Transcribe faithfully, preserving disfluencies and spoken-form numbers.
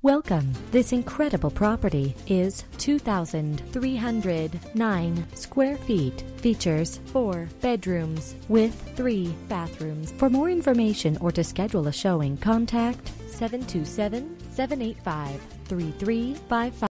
Welcome. This incredible property is two thousand three hundred nine square feet. Features four bedrooms with three bathrooms. For more information or to schedule a showing, contact seven two seven, seven eight five, three three five five.